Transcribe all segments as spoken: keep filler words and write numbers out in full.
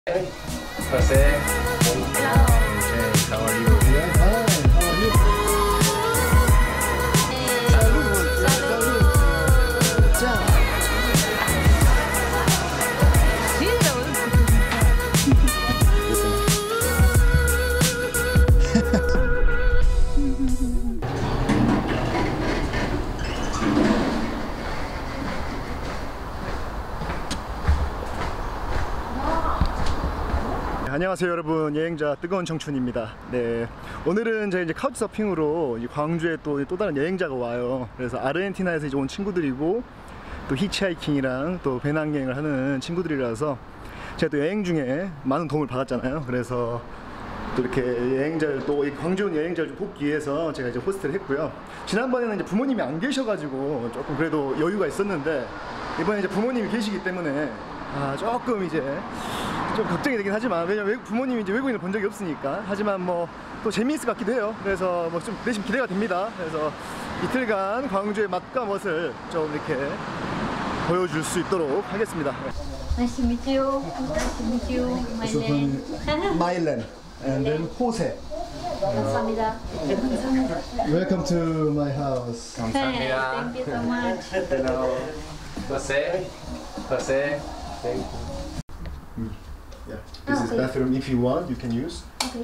Jose. Hello. Hey, how are you? Yeah, fine. How are you? Salud. Salud. Ciao. 안녕하세요 여러분, 여행자 뜨거운 청춘입니다. 네, 오늘은 제가 이제 카우치 서핑으로 이제 광주에 또, 또 다른 여행자가 와요. 그래서 아르헨티나에서 이제 온 친구들이고 또 히치하이킹이랑 또 배낭여행을 하는 친구들이라서 제가 또 여행 중에 많은 도움을 받았잖아요. 그래서 또 이렇게 여행자를 또 광주 온 여행자를 좀 돕기 위해서 제가 이제 호스트를 했고요. 지난번에는 이제 부모님이 안 계셔가지고 조금 그래도 여유가 있었는데 이번에 이제 부모님이 계시기 때문에 아 조금 이제 좀 걱정이 되긴 하지만, 왜냐면 부모님이 이제 외국인을 본 적이 없으니까. 하지만 뭐 또 재미있을 것 같기도 해요. 그래서 뭐 좀 대신 기대가 됩니다. 그래서 이틀간 광주의 맛과 멋을 좀 이렇게 보여줄 수 있도록 하겠습니다. Nice to meet you. Nice to meet you. Mylen. Mylen and then Jose. 감사합니다. Welcome to my house. 감사합니다. Thank you so much. Hello. Jose. Jose. Thank you. Yeah, this Okay. is bathroom. If you want, you can use. Okay.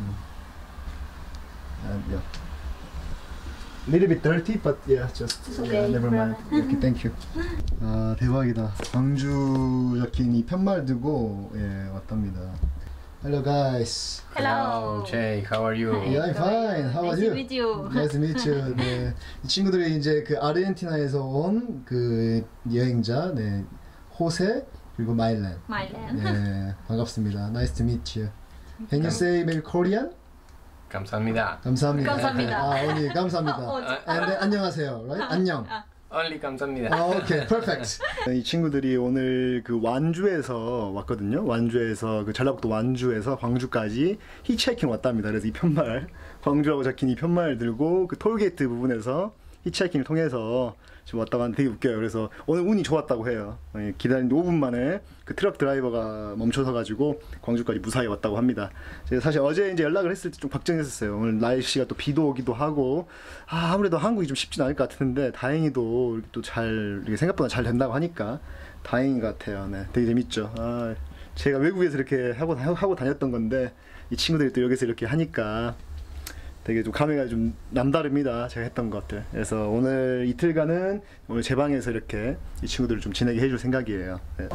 And yeah, little bit dirty, but yeah, just It's yeah, okay. never mind. Okay, thank you. 아 대박이다. 광주 적힌 이 편말 들고 예 왔답니다. Hello guys. Hello. Jay, how are you? Yeah, I'm fine. How are Nice you? to meet you. Nice to meet you. 네, 이 친구들이 이제 그 아르헨티나에서 온 그 여행자, 네, 호세 그리고 마일렌. Mylen. 네, 반갑습니다. Nice to meet you. Can you say maybe Korean? 감사합니다. 감사합니다. 감사합니다. 아, 언니 감사합니다. 어, And then, 안녕하세요. Right? 안녕. Only 감사합니다. 아, 오케이, perfect. 이 친구들이 오늘 그 완주에서 왔거든요. 완주에서 그 전라북도 완주에서 광주까지 히치하이킹 왔답니다. 그래서 이 편말, 광주라고 적힌 이 편말 들고 그 톨게이트 부분에서 히치하이킹을 통해서 지금 왔다고 하는데 되게 웃겨요. 그래서 오늘 운이 좋았다고 해요. 기다린 오 분 만에 그 트럭 드라이버가 멈춰서 가지고 광주까지 무사히 왔다고 합니다. 제가 사실 어제 이제 연락을 했을 때 좀 걱정했었어요. 오늘 날씨가 또 비도 오기도 하고 아, 아무래도 한국이 좀 쉽진 않을 것 같은데 다행히도 또 잘 생각보다 잘 된다고 하니까 다행인 것 같아요. 네, 되게 재밌죠. 아, 제가 외국에서 이렇게 하고 하고 다녔던 건데 이 친구들이 또 여기서 이렇게 하니까 되게 좀 감회가 좀 남다릅니다. 제가 했던 것들. 그래서 오늘 이틀간은 오늘 제 방에서 이렇게 이 친구들을 좀 지내게 해줄 생각이에요. 네.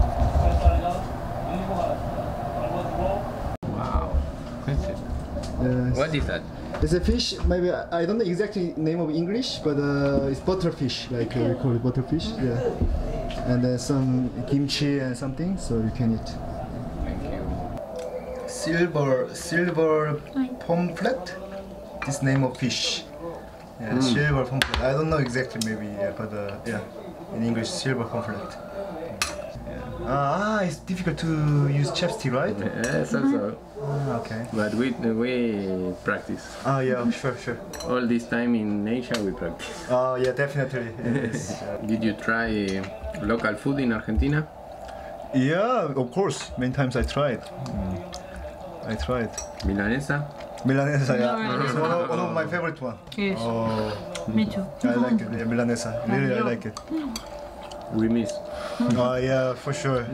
Wow. Yes. What is that? It's a fish. Maybe I don't know exactly name of English, but uh, it's butterfish, like uh, we call it butterfish. Yeah. And then some kimchi and something, so you can eat. Thank you. Silver, silver pomfret. This name of fish. Yeah, Mm. silver pomfret. I don't know exactly, maybe, yeah, but uh, yeah, in English, silver pomfret. Yeah. Ah, it's difficult to use chapstick, right? Yes, also. Ah, okay. But we we practice. Ah, yeah, sure, sure. All this time in Asia we practice. Oh, yeah, definitely. Yes. Did you try local food in Argentina? Yeah, of course. Many times I tried. Mm. I tried. Milanesa? Milanesa, yeah. Milanesa. It's one of, one of my favorite one. Yes. Oh, Me too. I like it. Yeah, Milanesa. Really, I like it. We miss. Oh, yeah, for sure.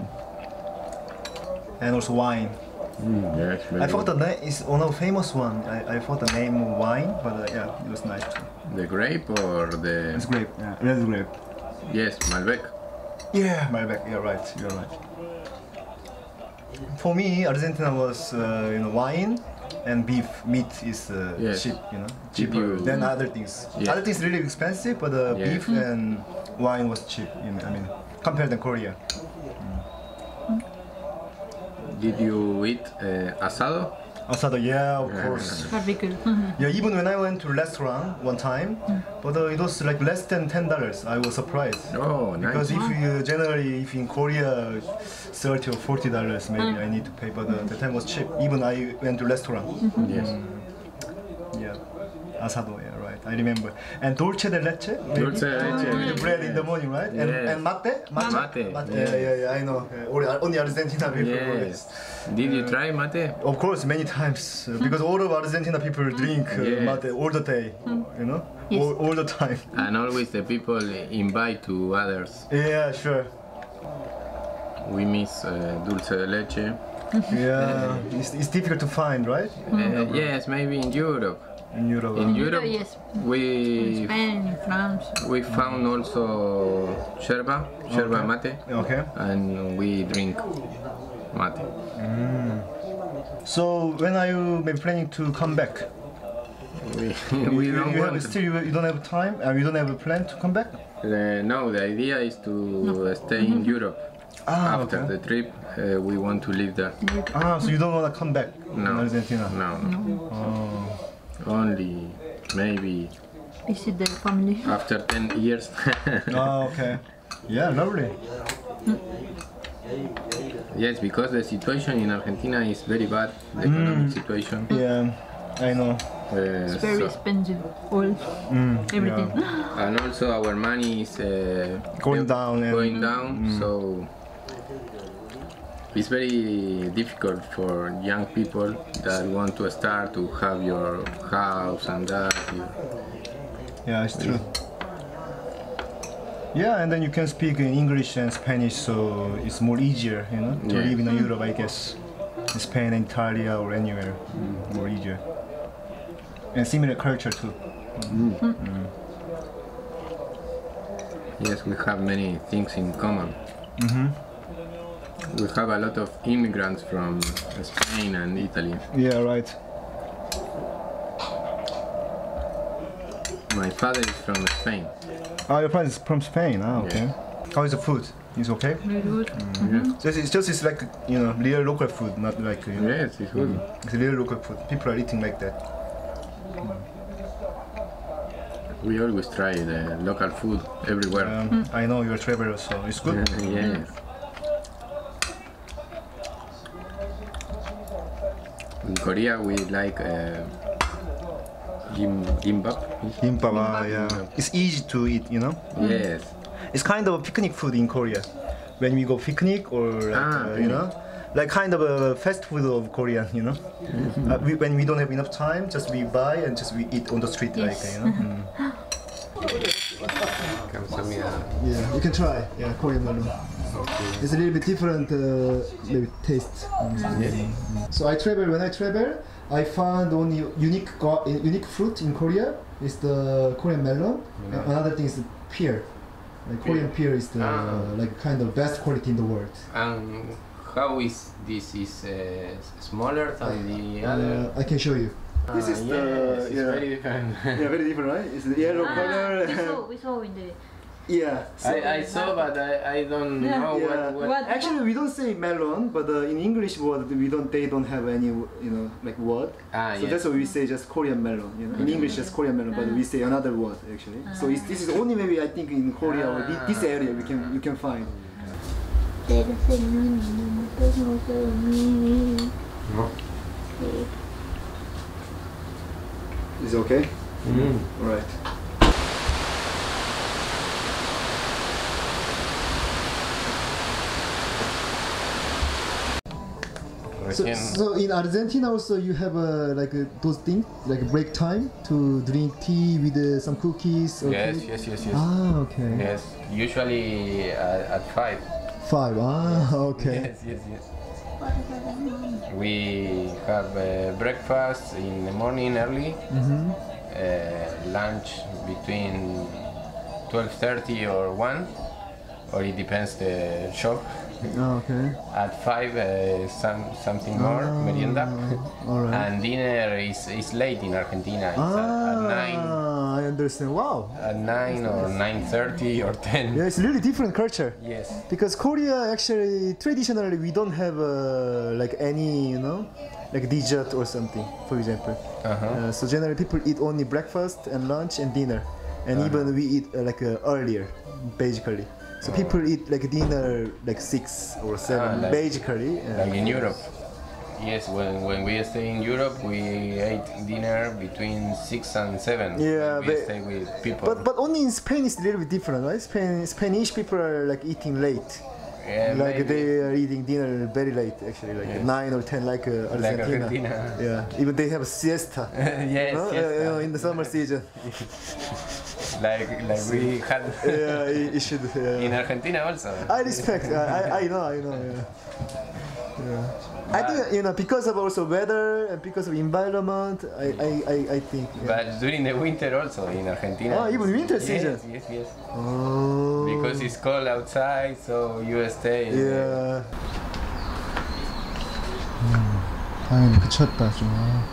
And also wine. Mm, yes, very I forgot good. the name. It's one of famous one. I, I forgot the name of wine, but uh, yeah, it was nice too. The grape or the... It's grape. Yeah, red grape. Yes, Malbec. Yeah, Malbec. You're right. You're right. For me, Argentina was uh, you know wine and beef. Meat is uh, Yes. cheap, you know, cheaper you- than other things. Yeah. Other things really expensive, but uh, Yeah. beef and wine was cheap. You know, I mean, compared to Korea. Did you eat uh, asado? Asado, yeah, of Yeah. course. Barbecue. Yeah, even when I went to restaurant one time, but uh, it was like less than ten dollars. I was surprised. Oh, Because nice. if you generally, if in Korea, thirty or forty dollars maybe I need to pay, but uh, the time was cheap. Even I went to restaurant. Yes. Yeah, asado, yeah, right. I remember. And dolce de leche. maybe? Dulce de leche. With the bread in the morning, right? And, Yes. and mate? Mate. Mate. Yes. Yeah, yeah, yeah. I know. Uh, only, only Argentina people. know this. Yes. Did you try mate? Of course, many times uh, because all of Argentina people drink uh, Yes. mate all the day, you know, Yes. all, all the time. And always the people invite to others. Yeah, sure. We miss uh, dulce de leche. Yeah, it's, it's difficult to find, right? Uh, yes, maybe in Europe. In Europe. In Europe, yes. we Spain, France. we found also yerba, yerba Okay. mate, Okay. and we drink mate. So when are you maybe planning to come back? We, You, we you, don't you have want. still you, you don't have time. Uh, you don't have a plan to come back. Uh, no, the idea is to stay in Europe. Ah, After okay. the trip, uh, we want to live there. Ah, so you don't want to come back No. in Argentina. No, no. Oh. Only maybe Visit the family. after ten years. Ah, okay. Yeah, lovely. Yes, because the situation in Argentina is very bad, the economic situation. Yeah, I know. Uh, It's very so- expensive. All everything. and also our money is uh, Going down and- going down, so it's very difficult for young people that want to start to have your house and that. Yeah, it's true. Yeah, and then you can speak in English and Spanish, so it's more easier, you know, to Yeah. live in Europe, I guess. In Spain, Italy, or anywhere, mm, more easier. And similar culture too. Yes, we have many things in common. We have a lot of immigrants from Spain and Italy. Yeah, right. My father is from Spain. Ah, your friend is from Spain. Ah, okay. How is the food? Is okay? Very good. Yes, Just, it's just it's like you know real local food, not like you know, yes, it's good. it's real local food. People are eating like that. We always try the local food everywhere. Um, I know you're a traveler, so it's good. Yes. In Korea, we like uh, gim, gimbap. Kimbap, ah, yeah. It's easy to eat, you know. Yes. It's kind of a picnic food in Korea. When we go picnic or like, Ah, uh, you know, like kind of a fast food of Korean, you know. Uh, we, when we don't have enough time, just we buy and just we eat on the street, Yes. like you know. Mm. 감사합니다. Yeah, you can try. Yeah, Korean melon. It's a little bit different, uh, maybe taste. So I travel. When I travel, I found only unique go- unique fruit in Korea is the Korean melon. And another thing is the pear. Like Korean pear is the Ah. like kind of best quality in the world. And how is this? Is uh, smaller than the other? Uh, I can show you. This Ah, is yes, the it's yeah. very different. Yeah, very different, right? It's the yellow Ah, color. we saw, we saw in the. Yeah. So, I, I saw, but I, I don't Yeah. know yeah. what. what What? Actually, we don't say melon, but uh, in English word we don't. They don't have any, you know, like word. Ah, So yes. that's why we say just Korean melon. You know, in English just Korean melon, but we say another word actually. So it's, this is only maybe I think in Korea or thi- this area we can you can find. Is it okay? Mm. All right. So, Recién- so in Argentina also you have uh, like uh, those things like a break time to drink tea with uh, some cookies. Or Yes, cake? yes, yes, yes. Ah, okay. Yes, usually at, at five. Five. Ah, okay. Yes, yes, yes. We have uh, breakfast in the morning early, Mm-hmm. uh, lunch between twelve thirty or one, or it depends the shop. Ah, okay. At five, uh, some something more Ah, merienda, all right. and dinner is, is late in Argentina. It's at, at nine, Ah, I understand. Wow. at nine or nine thirty or ten. Yeah, it's really different culture. Yes. Because Korea actually traditionally we don't have uh, like any you know like dessert or something, for example. Uh-huh. Uh, so generally people eat only breakfast and lunch and dinner, and even we eat uh, like uh, earlier, basically. So people eat like dinner like six or seven, Ah, like- basically. uh, Like in Europe. Yes, when, when we stay in Europe, we ate dinner between six and seven. Yeah, we but- stay with people. But but only in Spain it's a little bit different, right? Spain Spanish people are like eating late. Yeah, Like maybe. they are eating dinner very late, actually, like Yes. nine or ten, like uh, Like Argentina. Argentina. Yeah, even they have a siesta. yes, no? yes. Uh, you know, in the summer season. like like we had Yeah, it, it should. in Yeah. Argentina also. I respect. I, I I know. I know. Yeah. Yeah. I think you know because of also weather and because of environment. I I I, I think. Yeah. But during the winter also in Argentina. Oh, even winter yes, season? Yes, yes. Oh. Because it's cold outside, so you stay. Yeah. 음, 당연히 그쳤다 좀.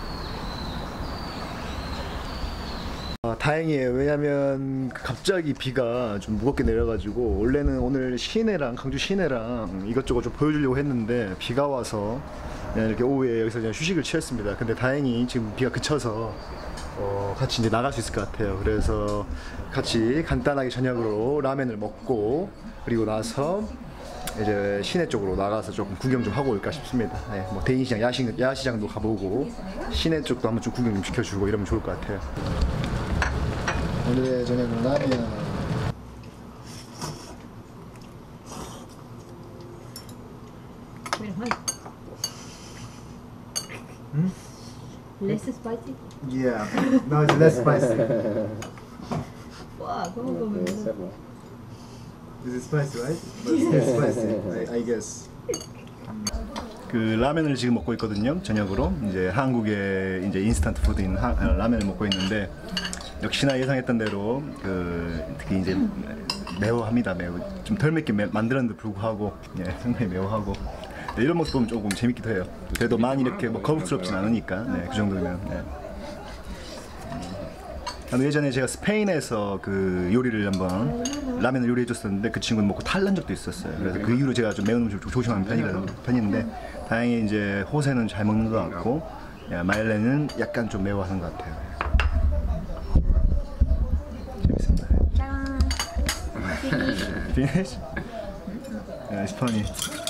아, 다행이에요. 왜냐면 갑자기 비가 좀 무겁게 내려가지고 원래는 오늘 시내랑 강주 시내랑 이것저것 좀 보여주려고 했는데 비가 와서 그냥 이렇게 오후에 여기서 그냥 휴식을 취했습니다. 근데 다행히 지금 비가 그쳐서 어, 같이 이제 나갈 수 있을 것 같아요. 그래서 같이 간단하게 저녁으로 라면을 먹고 그리고 나서 이제 시내 쪽으로 나가서 조금 구경 좀 하고 올까 싶습니다. 네, 뭐 대인시장, 야시, 야시장도 가보고 시내 쪽도 한번 좀 구경 좀 시켜주고 이러면 좋을 것 같아요. 오늘의 저녁은 라면. Less spicy? Yeah, no, it's less spicy. Wow, come on, come on. Is it spicy, right? But it's less spicy, I, I guess. 그 라면을 지금 먹고 있거든요. 저녁으로 이제 한국의 이제 인스턴트 푸드인 하, 라면을 먹고 있는데 역시나 예상했던 대로 그 특히 이제 매워합니다. 매우 좀 덜 맵게 매, 만들었는데 불구하고 예, 상당히 매워하고 네, 이런 모습 보면 조금 재밌기도 해요. 그래도 많이 이렇게 뭐 거북스럽진 않으니까 네, 그 정도면. 네. 음, 예전에 제가 스페인에서 그 요리를 한번 라면을 요리해 줬었는데 그 친구는 먹고 탈난 적도 있었어요. 그래서 그 이후로 제가 좀 매운 음식을 좀 조심하는 편이거든요. 편인데 다행히 이제 호세는 잘 먹는 것 같고 야, 마일렌은 약간 좀 매워하는 것 같아요. 재밌습니다. Ciao. Finish? Yeah, it's funny.